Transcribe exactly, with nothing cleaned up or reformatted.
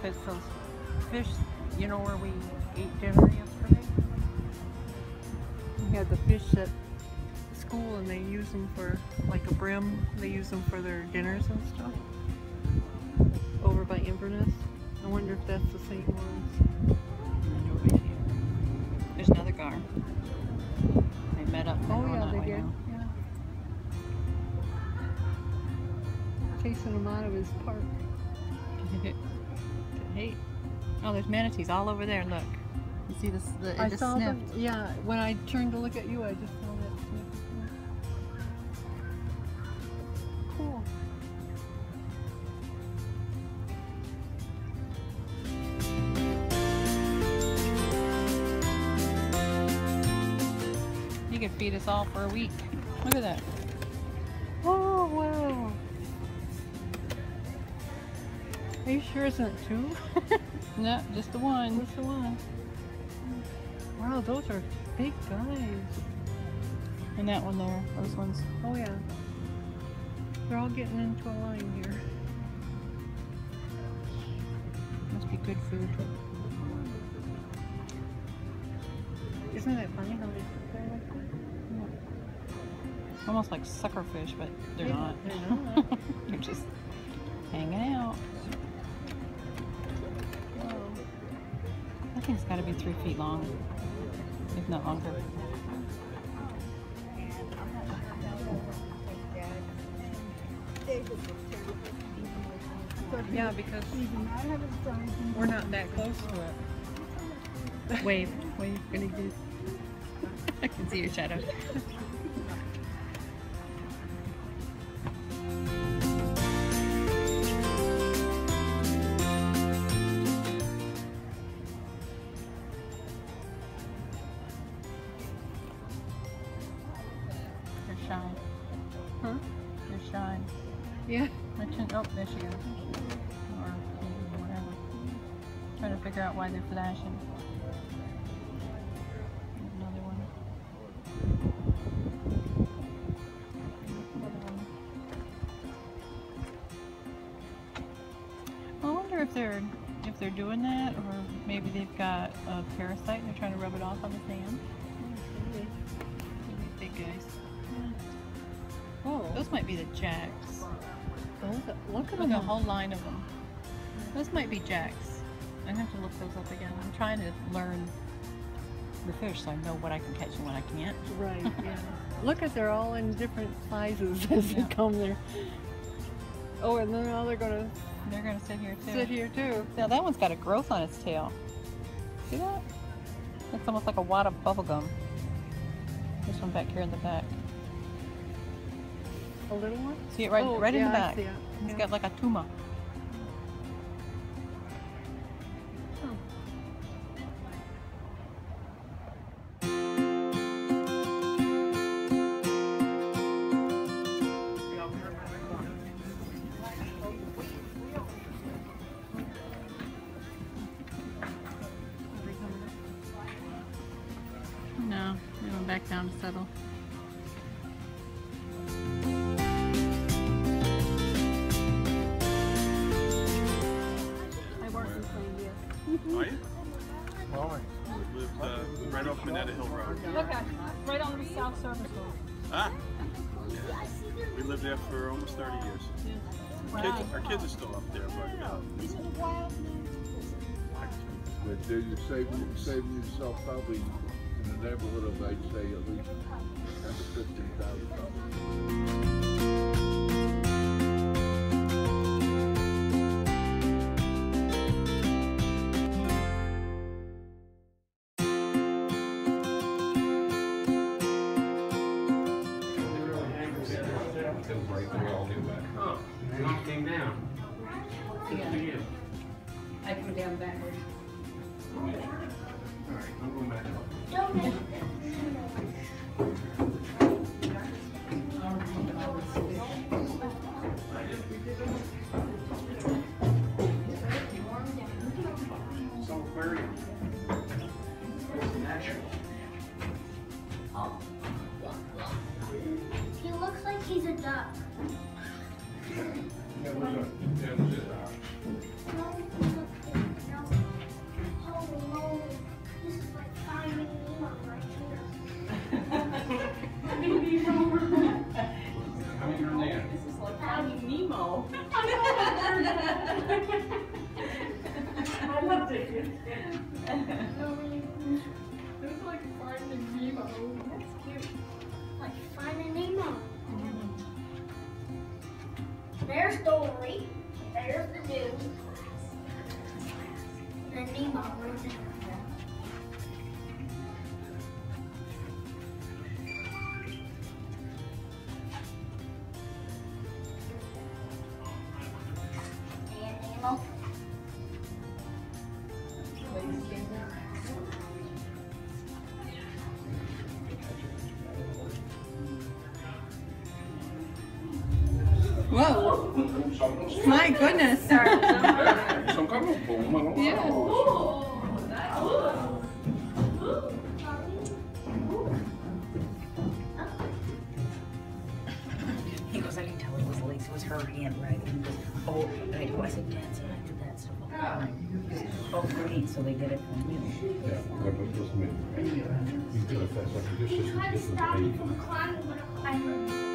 it's those fish, you know, where we ate dinner yesterday. We had the fish at school and they use them for, like a brim, they use them for their dinners and stuff. Over by Inverness. I wonder if that's the same ones. No idea. There's another gar. They met up. Oh yeah, they did. Yeah. Chasing him out of his park. Hey. Oh, there's manatees all over there. Look. You see this? The, it I just saw sniffed. them. Yeah. When I turned to look at you, I just saw that sniff. Cool. You could feed us all for a week. Look at that. Oh wow. Are you sure it's not two? No, just the one. Just the one. Wow, those are big guys. And that one there. Those ones. Oh yeah. They're all getting into a line here. Must be good food. Isn't that funny how they sit there like that? Almost like sucker fish, but they're Yeah, not. they're not. They're just hanging out. Wow. I think it's got to be three feet long, if not longer. Yeah, because we're not that close to it. Wave, wave, really good. I can see your shadow. You're shy. Huh? You're shy. Yeah. Mention, oh, there she goes. Or whatever. Trying to figure out why they're flashing. There's another one. Another one. I wonder if they're if they're doing that, or maybe they've got a parasite and they're trying to rub it off on the sand. Maybe. Big guys. Oh, Those might be the jacks. those, look at Look, them. a whole line of them. Those might be jacks. I have to look those up again. I'm trying to learn the fish so I know what I can catch and what I can't. Right, yeah. Look at, they're all in different sizes as they Yeah. come there. Oh, and then now they're gonna They're gonna sit here too. sit here too. Now that one's got a growth on its tail. See that? It's almost like a wad of bubble gum. This one back here in the back. A little one? See it right, Oh, right in yeah, the I back. see it. It's Yeah. got like a tumor. Oh. No, they went back down to settle. I work in Plainview. Are you? Molly. We live uh, right off Minetta Hill Road. Okay, right on the South Service Road. Ah, yeah. We lived there for almost thirty years. Wow. Kids, our kids are still up there, but uh, But do you saving, saving yourself probably in the neighborhood of, I'd say, at least ten to fifteen thousand dollars. Oh, and it came down. Yeah. I go down backwards. All right, I'm going back up. It's all aquarium. It's natural. He looks like he's a duck. Yeah, what's up? Yeah, what's up? No, he looks It's like Finding Nemo. That's cute. Like Finding Nemo. There's Dory. There's the dude. And Nemo runs in. And Nemo. Whoa! My goodness! Son Carlos, pues, un melón. Yeah. He goes, I can tell it was Elise. It was her handwriting. He goes, oh, and I go, I said, Dad said I did that stuff all the time. He goes, oh, great. So they get it from you. Yeah, but it was me. You did it fast, like, this is He tried to different stop me page. from climbing, but I